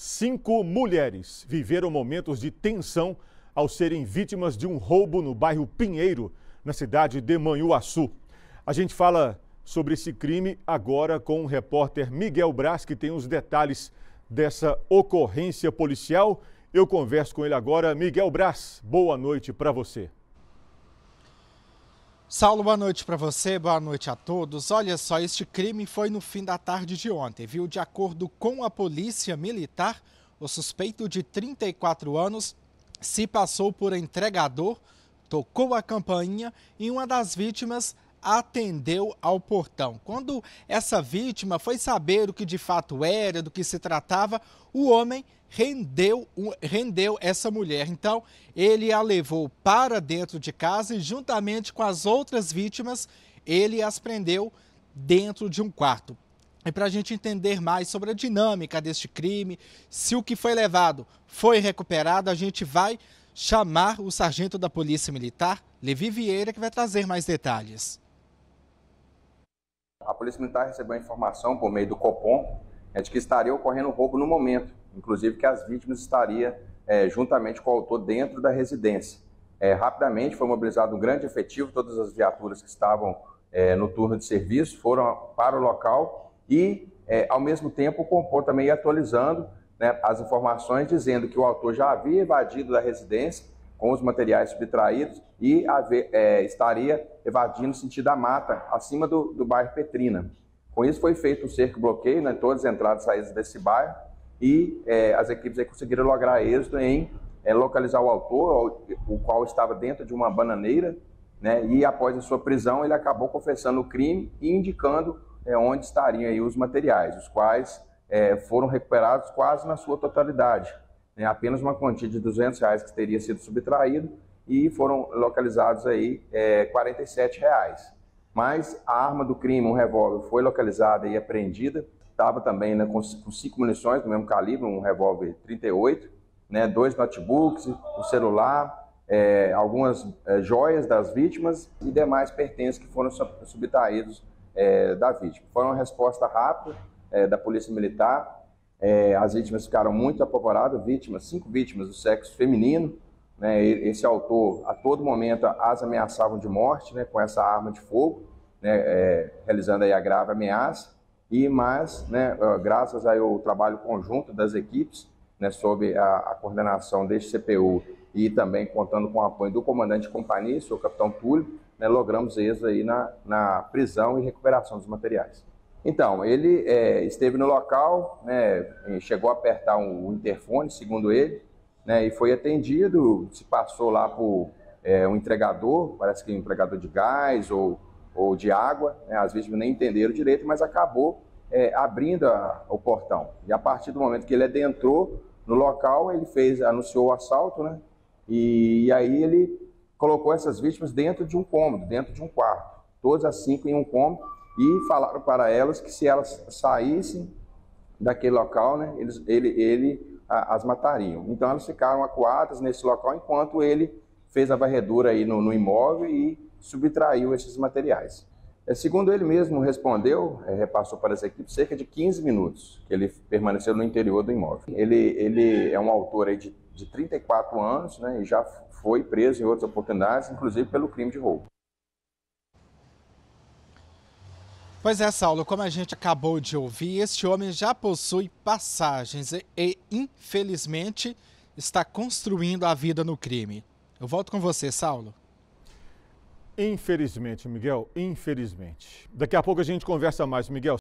5 mulheres viveram momentos de tensão ao serem vítimas de um roubo no bairro Pinheiro, na cidade de Manhuaçu. A gente fala sobre esse crime agora com o repórter Miguel Braz, que tem os detalhes dessa ocorrência policial. Eu converso com ele agora. Miguel Braz, boa noite para você. Saulo, boa noite para você, boa noite a todos. Olha só, este crime foi no fim da tarde de ontem, viu? De acordo com a polícia militar, o suspeito de 34 anos se passou por entregador, tocou a campainha e uma das vítimas atendeu ao portão. Quando essa vítima foi saber o que de fato era, do que se tratava, o homem rendeu essa mulher. Então, ele a levou para dentro de casa e, juntamente com as outras vítimas, ele as prendeu dentro de um quarto. E para a gente entender mais sobre a dinâmica deste crime, se o que foi levado foi recuperado, a gente vai chamar o sargento da Polícia Militar, Levi Vieira, que vai trazer mais detalhes. A Polícia Militar recebeu a informação por meio do Copom de que estaria ocorrendo roubo no momento, inclusive que as vítimas estariam juntamente com o autor dentro da residência. Rapidamente foi mobilizado um grande efetivo, todas as viaturas que estavam no turno de serviço foram para o local e, ao mesmo tempo, o Copom também ia atualizando as informações, dizendo que o autor já havia evadido da residência com os materiais subtraídos e estaria evadindo no sentido da mata, acima do bairro Petrina. Com isso foi feito um cerco-bloqueio em todas as entradas e saídas desse bairro e as equipes aí conseguiram lograr êxito em localizar o autor, o qual estava dentro de uma bananeira, e após a sua prisão ele acabou confessando o crime e indicando onde estariam aí os materiais, os quais foram recuperados quase na sua totalidade. Apenas uma quantia de R$200 que teria sido subtraído e foram localizados aí R$47. Mas a arma do crime, um revólver, foi localizada e apreendida. Estava também com 5 munições do mesmo calibre, um revólver 38, 2 notebooks, o celular, algumas joias das vítimas e demais pertences que foram subtraídos da vítima. Foi uma resposta rápida da Polícia Militar. As vítimas ficaram muito apavoradas, 5 vítimas do sexo feminino. Esse autor, a todo momento, as ameaçavam de morte, com essa arma de fogo, realizando aí a grave ameaça. Mas, graças ao trabalho conjunto das equipes, sob a coordenação deste CPU e também contando com o apoio do comandante de companhia, o capitão Túlio, logramos êxito aí na prisão e recuperação dos materiais. Então, ele esteve no local, chegou a apertar um interfone, segundo ele, e foi atendido, se passou lá por um entregador, parece que um entregador de gás ou de água, as vítimas nem entenderam direito, mas acabou abrindo o portão. E a partir do momento que ele adentrou no local, ele anunciou o assalto, e aí ele colocou essas vítimas dentro de um cômodo, dentro de um quarto, todas as 5 em um cômodo, e falaram para elas que se elas saíssem daquele local, ele as matariam. Então elas ficaram acuadas nesse local enquanto ele fez a varredura aí no imóvel e subtraiu esses materiais. Segundo ele mesmo respondeu, repassou para as equipes, cerca de 15 minutos que ele permaneceu no interior do imóvel. Ele é um autor aí de 34 anos, e já foi preso em outras oportunidades, inclusive pelo crime de roubo. Pois é, Saulo, como a gente acabou de ouvir, este homem já possui passagens e infelizmente, está construindo a vida no crime. Eu volto com você, Saulo. Infelizmente, Miguel, infelizmente. Daqui a pouco a gente conversa mais, Miguel.